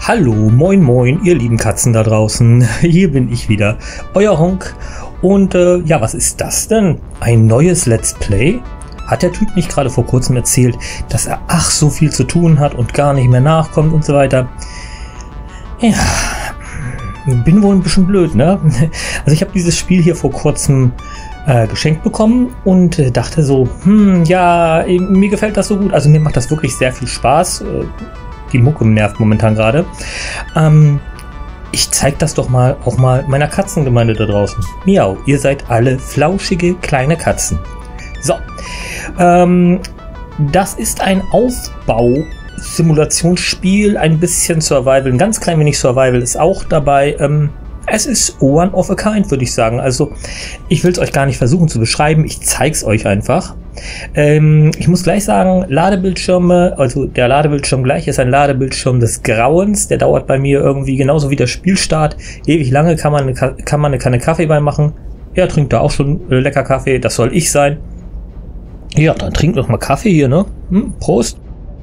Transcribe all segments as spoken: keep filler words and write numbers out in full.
Hallo, moin moin, ihr lieben Katzen da draußen. Hier bin ich wieder, euer Honk. Und äh, ja, was ist das denn? Ein neues Let's Play? Hat der Typ nicht gerade vor kurzem erzählt, dass er ach so viel zu tun hat und gar nicht mehr nachkommt und so weiter? Ja, bin wohl ein bisschen blöd, ne? Also ich habe dieses Spiel hier vor kurzem äh, geschenkt bekommen und äh, dachte so, hm, ja, mir gefällt das so gut. Also mir macht das wirklich sehr viel Spaß. Äh, die Mucke nervt momentan gerade. Ähm, ich zeige das doch mal auch mal meiner Katzengemeinde da draußen. Miau, ihr seid alle flauschige kleine Katzen. So, ähm, das ist ein Aufbau-Simulationsspiel, ein bisschen Survival, ein ganz klein wenig Survival ist auch dabei. Ähm, es ist one of a kind, würde ich sagen. Also, ich will es euch gar nicht versuchen zu beschreiben, ich zeige es euch einfach. Ähm, ich muss gleich sagen, Ladebildschirme, also der Ladebildschirm gleich ist ein Ladebildschirm des Grauens. Der dauert bei mir irgendwie genauso wie der Spielstart. Ewig lange kann man eine, kann man eine Kanne Kaffee bei machen. Er trinkt da auch schon äh, lecker Kaffee, das soll ich sein. Ja, dann trinkt noch mal Kaffee hier, ne? Hm, Prost.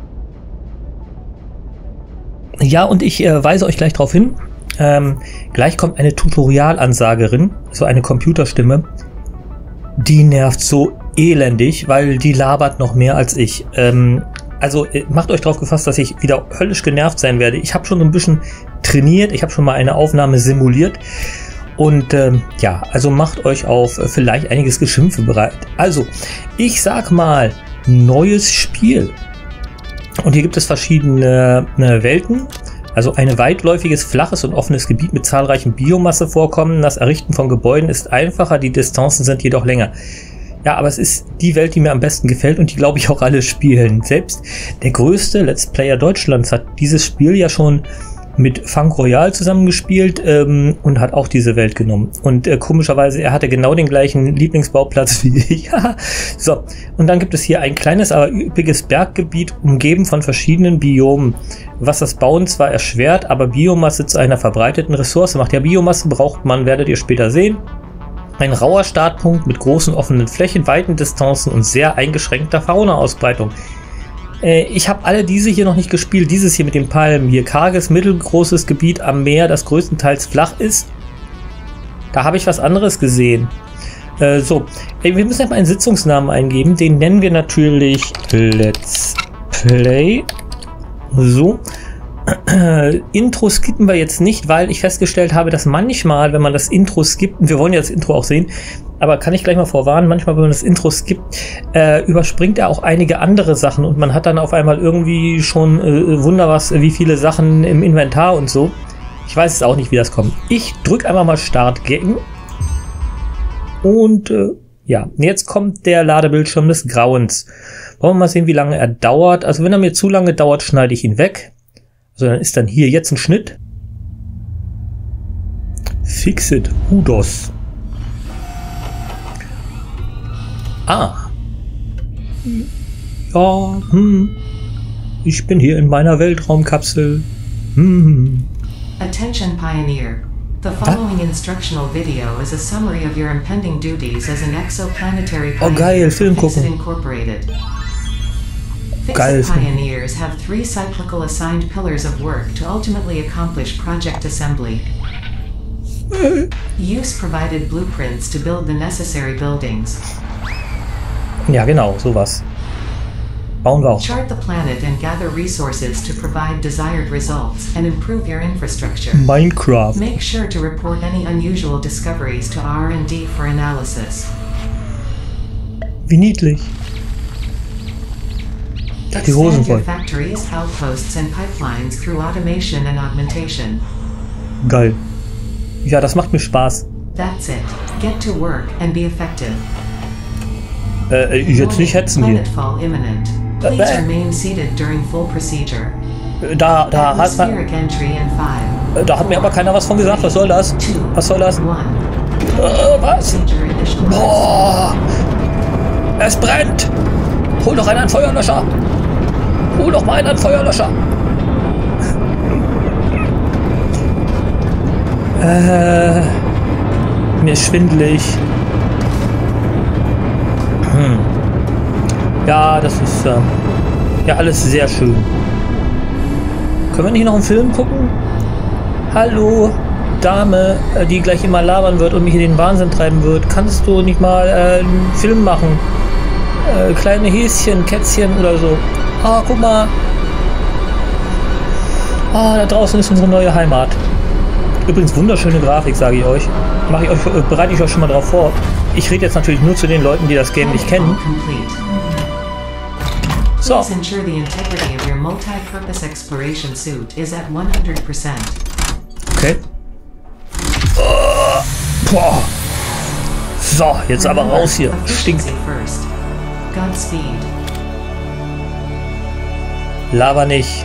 Ja, und ich äh, weise euch gleich darauf hin. Ähm, gleich kommt eine Tutorialansagerin, so eine Computerstimme. Die nervt so elendig, weil die labert noch mehr als ich. Ähm, also macht euch darauf gefasst, dass ich wieder höllisch genervt sein werde. Ich habe schon so ein bisschen trainiert, ich habe schon mal eine Aufnahme simuliert. Und ähm, ja, also macht euch auf äh, vielleicht einiges Geschimpfe bereit. Also, ich sag mal, neues Spiel. Und hier gibt es verschiedene äh, Welten. Also ein weitläufiges, flaches und offenes Gebiet mit zahlreichen Biomassevorkommen. Das Errichten von Gebäuden ist einfacher, die Distanzen sind jedoch länger. Ja, aber es ist die Welt, die mir am besten gefällt und die, glaube ich, auch alle spielen. Selbst der größte Let's Player Deutschlands hat dieses Spiel ja schon mit Funk Royal zusammengespielt ähm, und hat auch diese Welt genommen. Und äh, komischerweise, er hatte genau den gleichen Lieblingsbauplatz wie ich. So, und dann gibt es hier ein kleines, aber üppiges Berggebiet, umgeben von verschiedenen Biomen, was das Bauen zwar erschwert, aber Biomasse zu einer verbreiteten Ressource macht. Ja, Biomasse braucht man, werdet ihr später sehen. Ein rauer Startpunkt mit großen offenen Flächen, weiten Distanzen und sehr eingeschränkter Fauna-Ausbreitung. Ich habe alle diese hier noch nicht gespielt. Dieses hier mit den Palmen. Hier karges, mittelgroßes Gebiet am Meer, das größtenteils flach ist. Da habe ich was anderes gesehen. Äh, so, wir müssen jetzt mal einen Sitzungsnamen eingeben. Den nennen wir natürlich Let's Play. So. Intro skippen wir jetzt nicht, weil ich festgestellt habe, dass manchmal, wenn man das Intro skippt, und wir wollen ja das Intro auch sehen, aber kann ich gleich mal vorwarnen, manchmal, wenn man das Intro skippt, äh, überspringt er auch einige andere Sachen und man hat dann auf einmal irgendwie schon äh, wunder was, wie viele Sachen im Inventar und so. Ich weiß es auch nicht, wie das kommt. Ich drücke einfach mal Start Game und äh, ja, jetzt kommt der Ladebildschirm des Grauens. Wollen wir mal sehen, wie lange er dauert. Also wenn er mir zu lange dauert, schneide ich ihn weg. Also dann ist dann hier jetzt ein Schnitt. Fixit Udos. Ah. Ja, hm. Ich bin hier in meiner Weltraumkapsel. Hm. Attention Pioneer. The following ah. instructional video is a summary of your impending duties as an exoplanetary pioneer. Oh geil, Film gucken. Incorporated. Geil. Fixit pioneers have three cyclical assigned pillars of work to ultimately accomplish project assembly. Use provided blueprints to build the necessary buildings. Ja, genau, sowas. Bauen wir auch. Chart the planet and gather resources to provide desired results and improve your infrastructure. Minecraft. Make sure to report any unusual discoveries to R and D for analysis. Wie niedlich. Die Hosen voll. Factories, outposts and pipelines through automation and augmentation. Geil. Ja, das macht mir Spaß. That's it. Get to work and be effective. Äh, jetzt nicht hetzen hier. Äh, da, da hat man, äh, da hat mir aber keiner was von gesagt. Was soll das? Was soll das? Äh, was? Boah! Es brennt! Hol doch einen Feuerlöscher! Hol doch mal einen Feuerlöscher! Äh, mir ist schwindelig. Hm. Ja, das ist äh, ja alles sehr schön. Können wir nicht noch einen Film gucken? Hallo, Dame, die gleich immer labern wird und mich in den Wahnsinn treiben wird. Kannst du nicht mal äh, einen Film machen? Äh, kleine Häschen, Kätzchen oder so. Ah, guck mal. Ah, da draußen ist unsere neue Heimat. Übrigens wunderschöne Grafik, sage ich euch. Mache ich euch, äh, bereite ich euch schon mal drauf vor. Ich rede jetzt natürlich nur zu den Leuten, die das Game nicht kennen. So. Please ensure the integrity of your multi-purpose exploration suit is at one hundred percent. Okay. Oh, boah. So, jetzt aber raus hier. Stinkt. Godspeed. Lava nicht.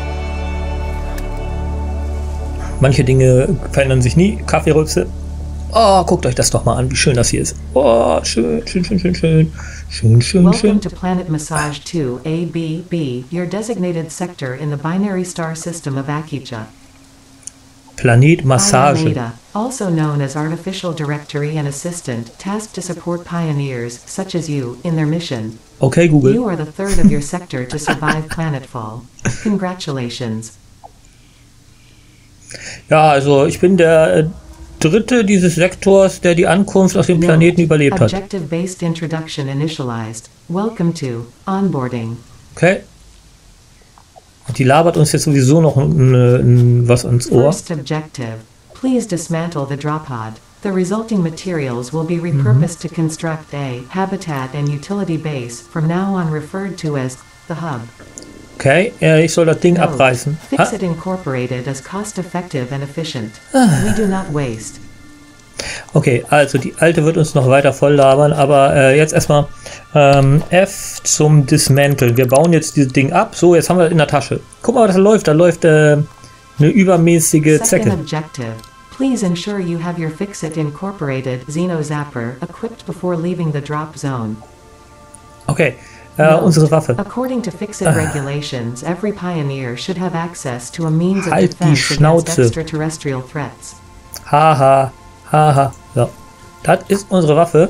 Manche Dinge verändern sich nie. Kaffeerülpse. Oh, guckt euch das doch mal an, wie schön das hier ist. Oh, schön, schön, schön, schön, schön. Schön, schön, Welcome schön. to Planet Massage two A B B, your designated sector in the binary star system of Akija. Planet Massage. Alameda, also known as Artificial Directory and Assistant, tasked to support pioneers, such as you, in their mission. Okay, Google. You are the third of your sector to survive planetfall. Congratulations. Ja, also ich bin der äh, dritte dieses Sektors, der die Ankunft auf dem Planeten überlebt hat. Objective-based introduction initialized. Welcome to onboarding. Okay. Die labert uns jetzt sowieso noch ein, ein, was ans Ohr. First objective. Please dismantle the drop pod. The resulting materials will be repurposed to construct a habitat and utility base, from now on referred to as the hub. Okay, äh, ich soll das Ding Note, abreißen. Fix Ah. it Incorporated is cost effective and efficient. We do not waste. Okay, also die alte wird uns noch weiter voll labern, aber äh, jetzt erstmal ähm, F zum Dismanteln. Wir bauen jetzt dieses Ding ab. So, jetzt haben wir das in der Tasche. Guck mal, was da läuft. Da läuft äh, eine übermäßige Second Zecke. objective. Please ensure you have your Fix-It Incorporated Xeno Zapper equipped before leaving the drop zone. Okay, äh, Note, unsere Waffe. According to Fix-It regulations, every pioneer should have access to a means of Halt die defense against Schnauze. extraterrestrial threats. Haha, haha. So, das ist unsere Waffe.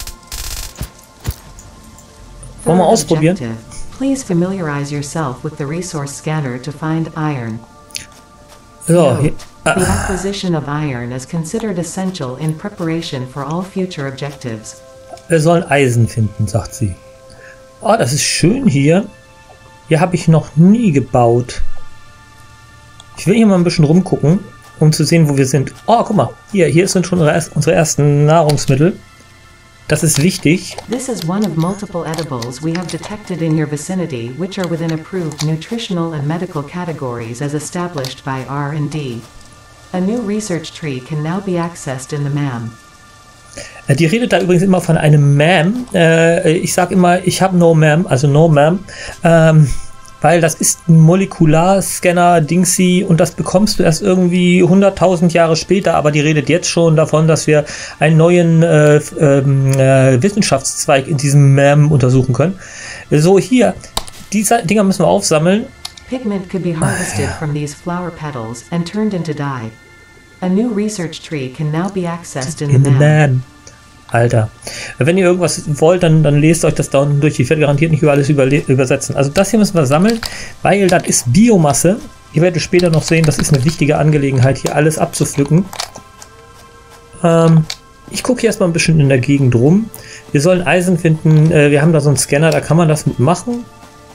Wollen wir Third ausprobieren? objective. Please familiarize yourself with the resource scanner to find iron. So, hier, The ah, acquisition of iron is considered essential in preparation for all future objectives. wir sollen Eisen finden, sagt sie. Oh, das ist schön hier. Hier habe ich noch nie gebaut. Ich will hier mal ein bisschen rumgucken, um zu sehen, wo wir sind. Oh, guck mal. Hier, hier sind schon unsere ersten Nahrungsmittel. Das ist wichtig. This is one of multiple edibles we have detected in your vicinity which are within approved nutritional and medical categories as established by R and D. A new research tree can now be accessed in the M A M. Äh, Die redet da übrigens immer von einem Ma'am. Äh, ich sage immer, ich habe no Ma'am, also no Ma'am. Ähm, weil das ist ein Molekularscanner Dingsy und das bekommst du erst irgendwie hunderttausend Jahre später, aber die redet jetzt schon davon, dass wir einen neuen äh, äh, Wissenschaftszweig in diesem Ma'am untersuchen können. So, hier, diese Dinger müssen wir aufsammeln. Pigment could be harvested from these flower petals and turned into dye. A new research tree can now be accessed in the In the M A M. Man. Alter. Wenn ihr irgendwas wollt, dann, dann lest euch das da unten durch. Ich werde garantiert nicht über alles überle- übersetzen. Also das hier müssen wir sammeln, weil das ist Biomasse. Ihr werdet später noch sehen, das ist eine wichtige Angelegenheit, hier alles abzupflücken. Ähm, ich gucke hier erstmal ein bisschen in der Gegend rum. Wir sollen Eisen finden. Äh, wir haben da so einen Scanner, da kann man das mitmachen.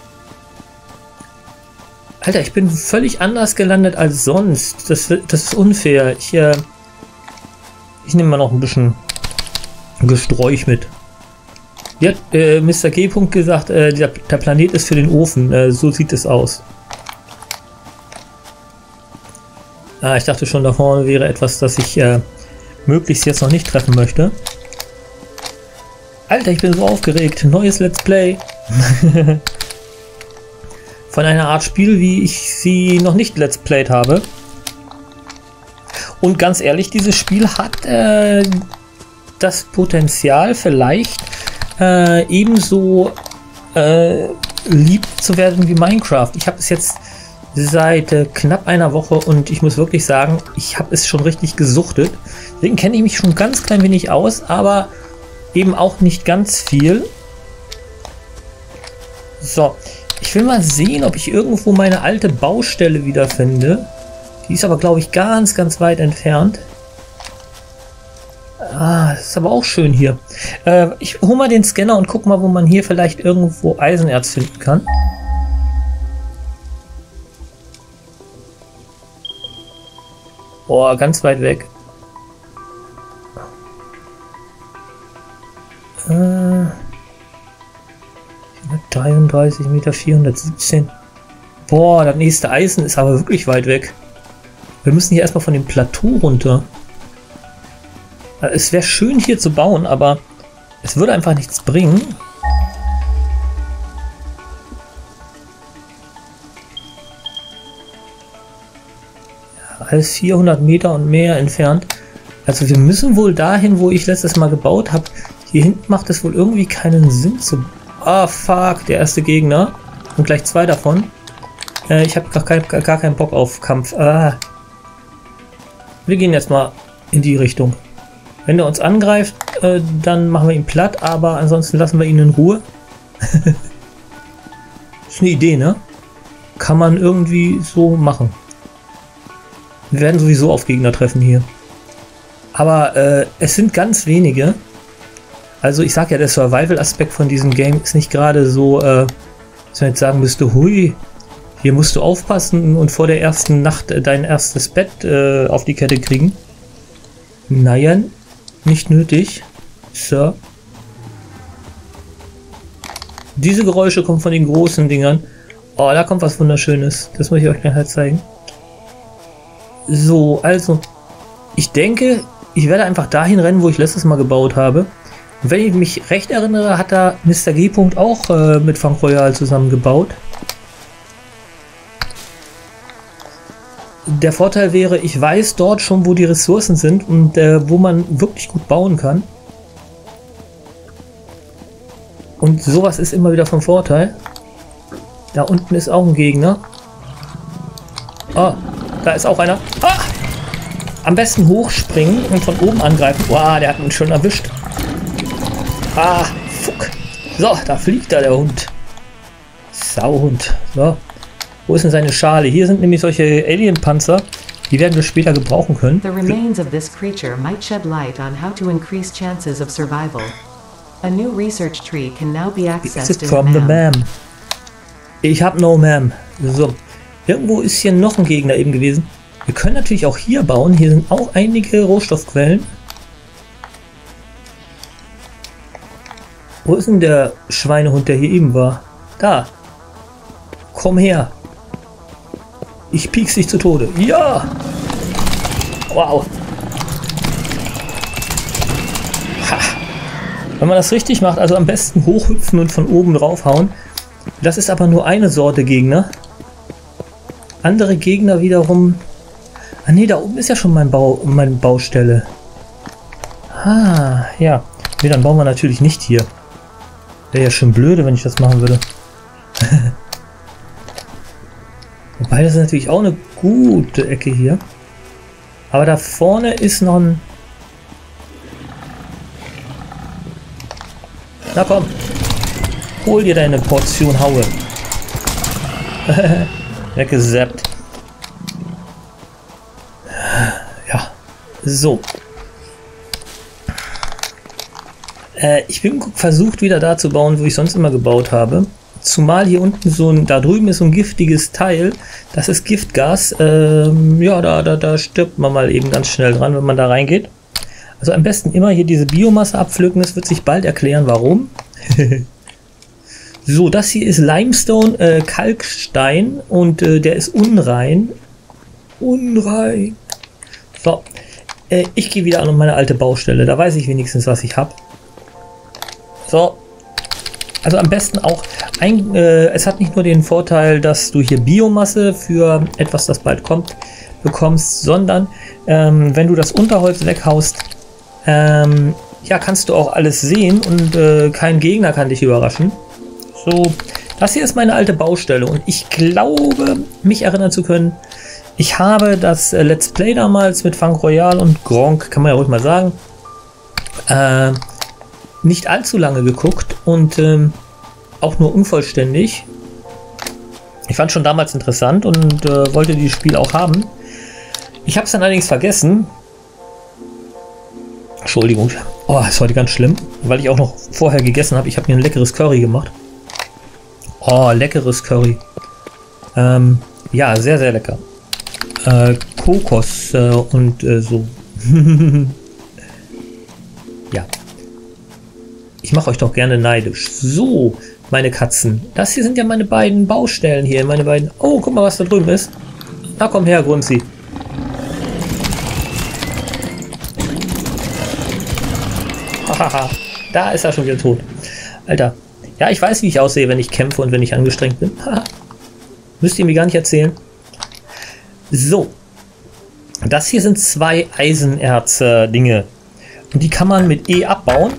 Alter, ich bin völlig anders gelandet als sonst. Das, das ist unfair. Ich, äh, ich nehme mal noch ein bisschen Gesträuch mit. Ja, äh, Mister G. gesagt, äh, der, der Planet ist für den Ofen. Äh, so sieht es aus. Ah, ich dachte schon, da vorne wäre etwas, das ich äh, möglichst jetzt noch nicht treffen möchte. Alter, ich bin so aufgeregt. Neues Let's Play. Von einer Art Spiel, wie ich sie noch nicht Let's Played habe. Und ganz ehrlich, dieses Spiel hat äh, das Potenzial, vielleicht äh, ebenso äh, lieb zu werden wie Minecraft. Ich habe es jetzt seit äh, knapp einer Woche und ich muss wirklich sagen, ich habe es schon richtig gesuchtet. Deswegen kenne ich mich schon ganz klein wenig aus, aber eben auch nicht ganz viel. So, Ich will mal sehen, ob ich irgendwo meine alte Baustelle wiederfinde. Die ist aber, glaube ich, ganz, ganz weit entfernt. Ah, das ist aber auch schön hier. Äh, ich hole mal den Scanner und guck mal, wo man hier vielleicht irgendwo Eisenerz finden kann. Boah, ganz weit weg. Äh, dreiunddreißig Meter, vierhundertsiebzehn. Boah, das nächste Eisen ist aber wirklich weit weg. Wir müssen hier erstmal von dem Plateau runter. Es wäre schön hier zu bauen, aber es würde einfach nichts bringen. Ja, alles vierhundert Meter und mehr entfernt. Also wir müssen wohl dahin, wo ich letztes Mal gebaut habe. Hier hinten macht es wohl irgendwie keinen Sinn zu... Ah, fuck, der erste Gegner. Und gleich zwei davon. Äh, ich habe gar, kein, gar keinen Bock auf Kampf. Ah. Wir gehen jetzt mal in die Richtung. Wenn er uns angreift, äh, dann machen wir ihn platt, aber ansonsten lassen wir ihn in Ruhe. Ist eine Idee, ne? Kann man irgendwie so machen. Wir werden sowieso auf Gegner treffen hier. Aber äh, es sind ganz wenige. Also ich sag ja, der Survival-Aspekt von diesem Game ist nicht gerade so, äh, dass man jetzt sagen müsste, hui, hier musst du aufpassen und vor der ersten Nacht äh, dein erstes Bett äh, auf die Kette kriegen. Naja, nicht nötig, Sir. Diese Geräusche kommen von den großen Dingern. Oh, da kommt was Wunderschönes. Das muss ich euch nachher zeigen. So, also, ich denke, ich werde einfach dahin rennen, wo ich letztes Mal gebaut habe. Und wenn ich mich recht erinnere, hat da Mister G. auch äh, mit Funk Royal zusammen gebaut. Der Vorteil wäre, ich weiß dort schon, wo die Ressourcen sind und äh, wo man wirklich gut bauen kann. Und sowas ist immer wieder vom Vorteil. Da unten ist auch ein Gegner. Ah, da ist auch einer. Ah! Am besten hochspringen und von oben angreifen. Wow, der hat mich schon erwischt. Ah, fuck. So, da fliegt da der Hund. Sauhund. So. Wo ist denn seine Schale? Hier sind nämlich solche Alien-Panzer. Die werden wir später gebrauchen können. The remains of this creature might shed light on how to increase chances of survival. A new research tree can now be accessed from the ma'am. Ich hab no ma'am. So. Irgendwo ist hier noch ein Gegner eben gewesen. Wir können natürlich auch hier bauen. Hier sind auch einige Rohstoffquellen. Wo ist denn der Schweinehund, der hier eben war? Da. Komm her. Ich piek's dich zu Tode. Ja! Wow. Ha. Wenn man das richtig macht, also am besten hochhüpfen und von oben draufhauen. Das ist aber nur eine Sorte Gegner. Andere Gegner wiederum... Ah ne, da oben ist ja schon mein Bau, meine Baustelle. Ah, ja. Ne, dann bauen wir natürlich nicht hier. Wäre ja schon blöde, wenn ich das machen würde. Wobei, das ist natürlich auch eine gute Ecke hier. Aber da vorne ist noch ein... Na komm. Hol dir deine Portion Haue. Weggesappt. Ja. So. Äh, ich bin versucht wieder da zu bauen, wo ich sonst immer gebaut habe. Zumal hier unten so ein, da drüben ist so ein giftiges Teil, das ist Giftgas, ähm, ja, da, da, da stirbt man mal eben ganz schnell dran, wenn man da reingeht. Also am besten immer hier diese Biomasse abpflücken, es wird sich bald erklären, warum. So, das hier ist Limestone, äh, Kalkstein und äh, der ist unrein. Unrein. So, äh, ich gehe wieder an meine alte Baustelle, da weiß ich wenigstens, was ich habe. So. Also am besten auch, ein, äh, es hat nicht nur den Vorteil, dass du hier Biomasse für etwas, das bald kommt, bekommst, sondern ähm, wenn du das Unterholz weghaust, ähm, ja, kannst du auch alles sehen und äh, kein Gegner kann dich überraschen. So, das hier ist meine alte Baustelle und ich glaube, mich erinnern zu können, ich habe das äh, Let's Play damals mit Funk Royal und Gronk, kann man ja ruhig mal sagen, äh, nicht allzu lange geguckt und ähm, auch nur unvollständig. Ich fand schon damals interessant und äh, wollte dieses Spiel auch haben. Ich habe es dann allerdings vergessen. Entschuldigung. Oh, ist heute ganz schlimm, weil ich auch noch vorher gegessen habe. Ich habe mir ein leckeres Curry gemacht. Oh, leckeres Curry. Ähm, ja, sehr, sehr lecker. Äh, Kokos äh, und äh, so. Ja. Ich mache euch doch gerne neidisch. So, meine Katzen. Das hier sind ja meine beiden Baustellen hier. Meine beiden... Oh, guck mal, was da drüben ist. Na, komm her, Grunzi. Hahaha. Da ist er schon wieder tot. Alter. Ja, ich weiß, wie ich aussehe, wenn ich kämpfe und wenn ich angestrengt bin. Müsst ihr mir gar nicht erzählen. So. Das hier sind zwei Eisenerz-Dinge. Und die kann man mit E abbauen.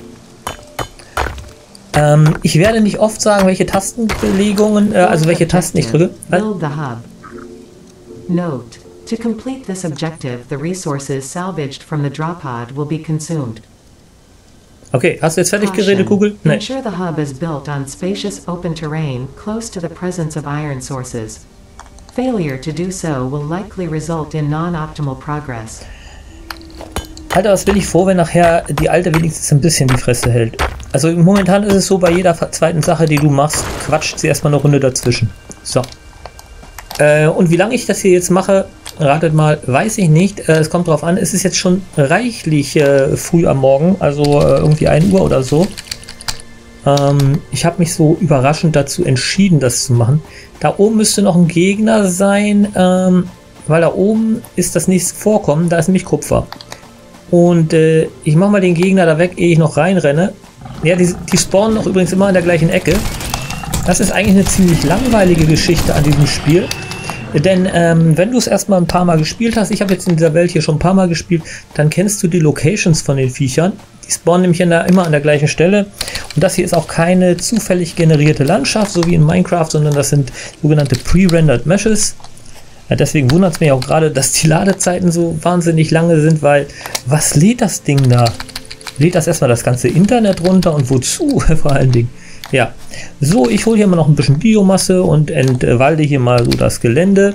Ähm, ich werde nicht oft sagen, welche Tastenbelegungen, äh, also welche Tasten ich drücke. Build the hub. Note: to complete this objective, the resources salvaged from the drop pod will be consumed. Okay, hast du jetzt fertig geredet, Kugel? Nein. Ensure the hub is built on spacious open terrain close to the presence of iron sources. Failure to do so will likely result in non-optimal progress. Alter, was bin ich froh, wenn nachher die Alte wenigstens ein bisschen die Fresse hält. Also momentan ist es so, bei jeder zweiten Sache, die du machst, quatscht sie erstmal eine Runde dazwischen. So. Äh, und wie lange ich das hier jetzt mache, ratet mal, weiß ich nicht. Äh, es kommt drauf an, es ist jetzt schon reichlich äh, früh am Morgen, also äh, irgendwie ein Uhr oder so. Ähm, ich habe mich so überraschend dazu entschieden, das zu machen. Da oben müsste noch ein Gegner sein, ähm, weil da oben ist das nächste Vorkommen, da ist nämlich Kupfer. Und äh, ich mache mal den Gegner da weg, ehe ich noch reinrenne. Ja, die, die spawnen auch übrigens immer in der gleichen Ecke. Das ist eigentlich eine ziemlich langweilige Geschichte an diesem Spiel. Denn ähm, wenn du es erstmal ein paar Mal gespielt hast, ich habe jetzt in dieser Welt hier schon ein paar Mal gespielt, dann kennst du die Locations von den Viechern. Die spawnen nämlich in der, immer an der gleichen Stelle. Und das hier ist auch keine zufällig generierte Landschaft, so wie in Minecraft, sondern das sind sogenannte Pre-Rendered Meshes. Ja, deswegen wundert es mich auch gerade, dass die Ladezeiten so wahnsinnig lange sind, weil was lädt das Ding da? Lädt das erstmal das ganze Internet runter und wozu vor allen Dingen? Ja, so, ich hole hier mal noch ein bisschen Biomasse und entwalde hier mal so das Gelände.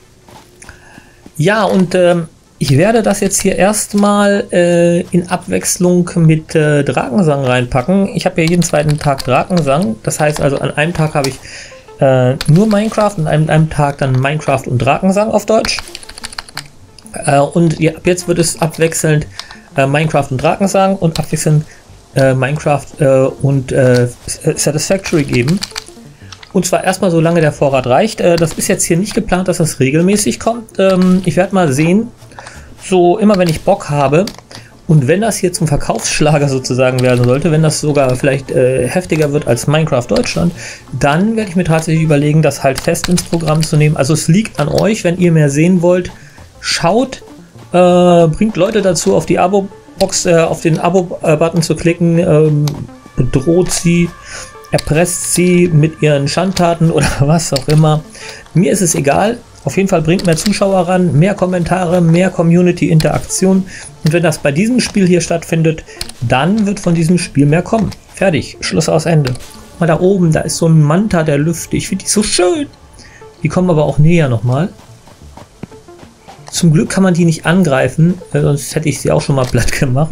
Ja, und ähm, ich werde das jetzt hier erstmal äh, in Abwechslung mit äh, Drakensang reinpacken. Ich habe ja jeden zweiten Tag Drakensang, das heißt also an einem Tag habe ich äh, nur Minecraft und an einem Tag dann Minecraft und Drakensang auf Deutsch. Äh, und ja, ab jetzt wird es abwechselnd äh, Minecraft und Drakensang und abwechselnd Äh, Minecraft äh, und äh, Satisfactory geben. Und zwar erstmal, solange der Vorrat reicht. Äh, das ist jetzt hier nicht geplant, dass das regelmäßig kommt. Ähm, ich werde mal sehen, so immer wenn ich Bock habe und wenn das hier zum Verkaufsschlager sozusagen werden sollte, wenn das sogar vielleicht äh, heftiger wird als Minecraft Deutschland, dann werde ich mir tatsächlich überlegen, das halt fest ins Programm zu nehmen. Also es liegt an euch, wenn ihr mehr sehen wollt, schaut, äh, bringt Leute dazu, auf die Abo Box, äh, auf den Abo-Button zu klicken, ähm, bedroht sie, erpresst sie mit ihren Schandtaten oder was auch immer. Mir ist es egal. Auf jeden Fall bringt mehr Zuschauer ran, mehr Kommentare, mehr Community-Interaktion. Und wenn das bei diesem Spiel hier stattfindet, dann wird von diesem Spiel mehr kommen. Fertig. Schluss aus Ende. Mal da oben, da ist so ein Manta der Lüfte. Ich finde die so schön. Die kommen aber auch näher nochmal. Zum Glück kann man die nicht angreifen, sonst hätte ich sie auch schon mal platt gemacht.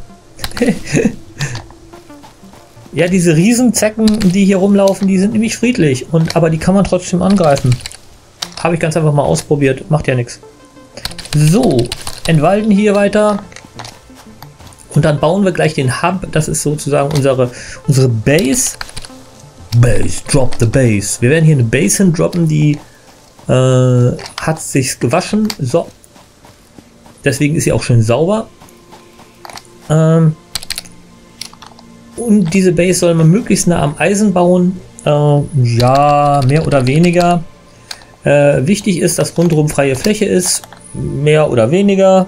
Ja, diese Riesenzecken, die hier rumlaufen, die sind nämlich friedlich, und aber die kann man trotzdem angreifen. Habe ich ganz einfach mal ausprobiert, macht ja nichts. So, entwalden hier weiter. Und dann bauen wir gleich den Hub, das ist sozusagen unsere, unsere Base. Base, drop the Base. Wir werden hier eine Base hindroppen, die äh, hat sich gewaschen. So. Deswegen ist sie auch schön sauber. Ähm, und diese Base soll man möglichst nah am Eisen bauen. Äh, ja, mehr oder weniger. Äh, wichtig ist, dass rundherum freie Fläche ist. Mehr oder weniger.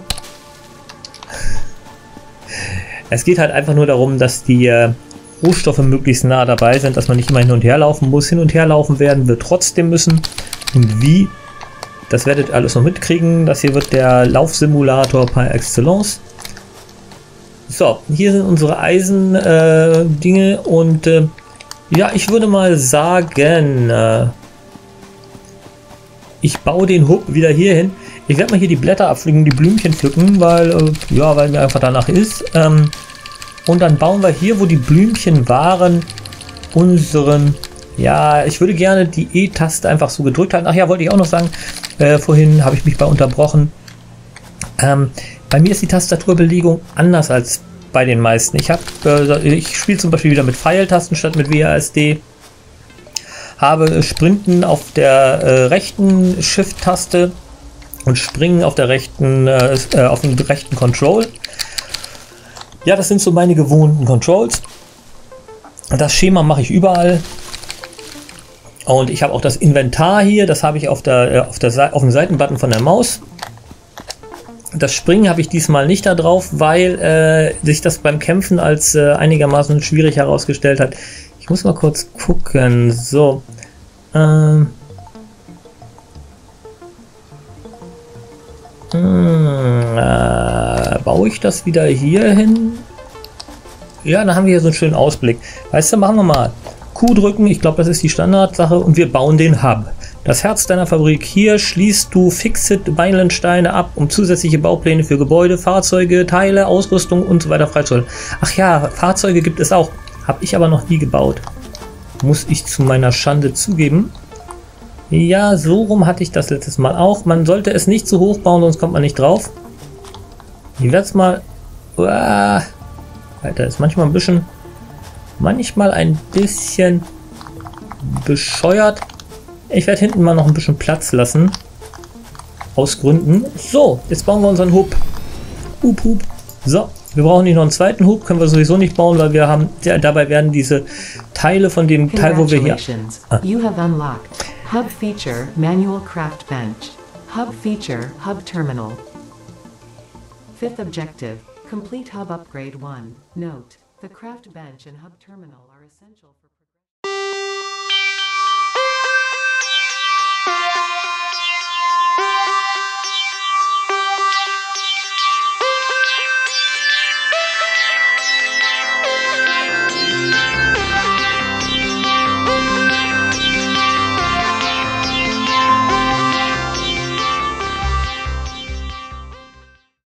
Es geht halt einfach nur darum, dass die äh, Rohstoffe möglichst nah dabei sind, dass man nicht immer hin und her laufen muss. Hin und her laufen werden wir trotzdem müssen. Und wie? Das werdet ihr alles noch mitkriegen. Das hier wird der Laufsimulator par excellence. So, hier sind unsere Eisen-Dinge. Äh, und äh, ja, ich würde mal sagen, äh, ich baue den Hub wieder hier hin. Ich werde mal hier die Blätter abpflücken, die Blümchen pflücken, weil, äh, ja, weil mir einfach danach ist. Ähm, und dann bauen wir hier, wo die Blümchen waren, unseren, ja, ich würde gerne die E-Taste einfach so gedrückt halten. Ach ja, wollte ich auch noch sagen, äh, vorhin habe ich mich bei unterbrochen. Ähm, bei mir ist die Tastaturbelegung anders als bei den meisten. Ich habe, äh, ich spiele zum Beispiel wieder mit Pfeiltasten statt mit W A S D. Habe Sprinten auf der äh, rechten Shift-Taste und Springen auf der rechten, äh, auf dem rechten Control. Ja, das sind so meine gewohnten Controls. Das Schema mache ich überall. Und ich habe auch das Inventar hier, das habe ich auf, der, äh, auf, der, auf dem Seitenbutton von der Maus. Das Springen habe ich diesmal nicht da drauf, weil äh, sich das beim Kämpfen als äh, einigermaßen schwierig herausgestellt hat. Ich muss mal kurz gucken. So. Ähm. Hm, äh, baue ich das wieder hier hin? Ja, dann haben wir hier so einen schönen Ausblick. Weißt du, machen wir mal Q drücken. Ich glaube, das ist die Standardsache. Und wir bauen den Hub. Das Herz deiner Fabrik. Hier schließt du Fixit Meilensteine ab, um zusätzliche Baupläne für Gebäude, Fahrzeuge, Teile, Ausrüstung und so weiter freizuschalten. Ach ja, Fahrzeuge gibt es auch. Habe ich aber noch nie gebaut. Muss ich zu meiner Schande zugeben. Ja, so rum hatte ich das letztes Mal auch. Man sollte es nicht zu hoch bauen, sonst kommt man nicht drauf. Ich werde es mal... Uah, Alter, ist manchmal ein bisschen... Manchmal ein bisschen bescheuert. Ich werde hinten mal noch ein bisschen Platz lassen. Aus Gründen. So, jetzt bauen wir unseren Hub. Hup, hup. So. Wir brauchen nicht noch einen zweiten Hub, können wir sowieso nicht bauen, weil wir haben, ja, dabei werden diese Teile von dem Teil, wo wir hier... Ah. You have unlocked Hub Feature Manual Craft Bench. Hub Feature Hub Terminal. Fifth Objective, Complete Hub Upgrade one. Note, the Craft Bench and Hub Terminal are essential.